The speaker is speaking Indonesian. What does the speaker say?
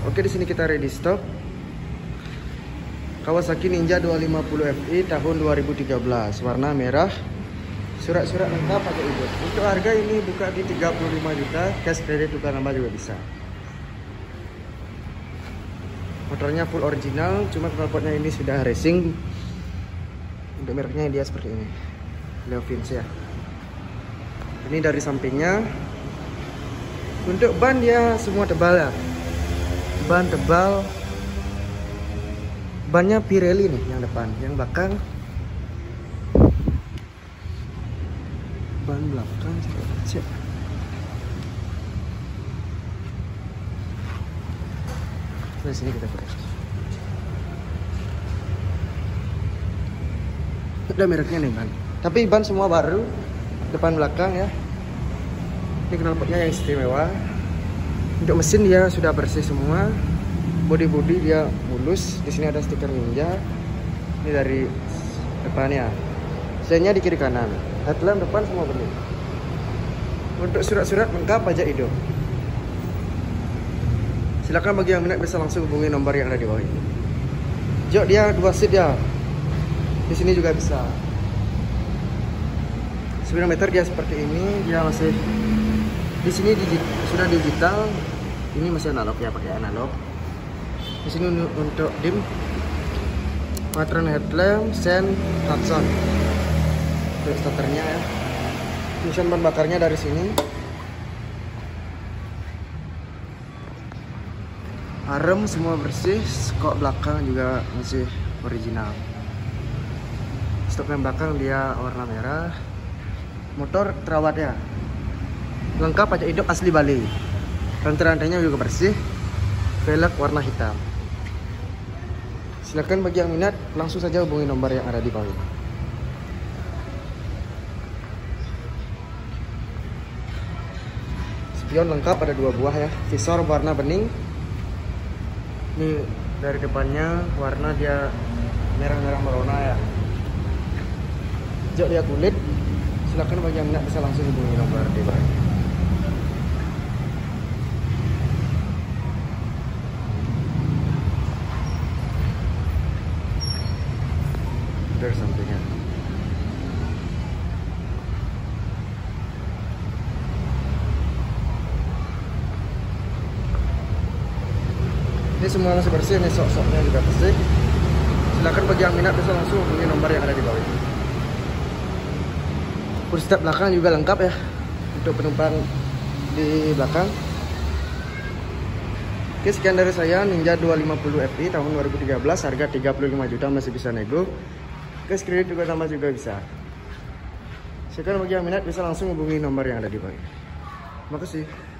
Oke, di sini kita ready stock. Kawasaki Ninja 250 Fi tahun 2013, warna merah. Surat-surat lengkap pakai ibu. Untuk harga ini buka di 35 juta, cash kredit tukar nambah juga bisa. Motornya full original, cuma knalpotnya ini sudah racing. Untuk mereknya dia seperti ini, Leo Vince ya. Ini dari sampingnya. Untuk ban dia semua tebal ya. Ban tebal. Bannya Pirelli nih yang depan, yang belakang ban belakang cek. Di sini kita buka. Udah mereknya nih ban. Tapi ban semua baru, depan belakang ya. Ini knalpotnya yang istimewa. Untuk mesin dia sudah bersih semua. Body dia mulus. Di sini ada stiker Ninja. Ini dari depannya. Sennya di kiri kanan. Headlamp depan semua bening. Untuk surat-surat lengkap pajak hidup. Silakan bagi yang minat bisa langsung hubungi nomor yang ada di bawah ini. Jok dia 2 seat ya. Di sini juga bisa. Speedometer dia seperti ini. Dia masih di sini sudah digital. Ini masih analog ya, pakai analog. Di sini untuk dim, patron headlamp, sen, klakson. Untuk starternya ya. Fungsi ban bakarnya dari sini. Arem semua bersih, skok belakang juga masih original. Stop yang belakang dia warna merah. Motor terawat ya. Lengkap pajak hidup asli Bali. Rantai-rantainya juga bersih. Velg warna hitam. Silakan bagi yang minat langsung saja hubungi nomor yang ada di bawah ini. Spion lengkap ada 2 buah ya. Visor warna bening. Ini dari depannya warna dia merah-merah merona ya. Jok dia kulit. Silakan bagi yang minat bisa langsung hubungi nomor di bawah ini. Dari sampingnya. Ini semua masih bersih, ini sok-soknya juga bersih. Silakan bagi yang minat bisa langsung hubungi nomor yang ada di bawah ini. Push-step belakang juga lengkap ya, untuk penumpang di belakang. Oke, sekian dari saya, Ninja 250 Fi tahun 2013, harga 35 juta, masih bisa nego. Cash kredit juga tambah juga bisa. Silakan bagi yang minat bisa langsung hubungi nomor yang ada di bawah ini. Terima kasih.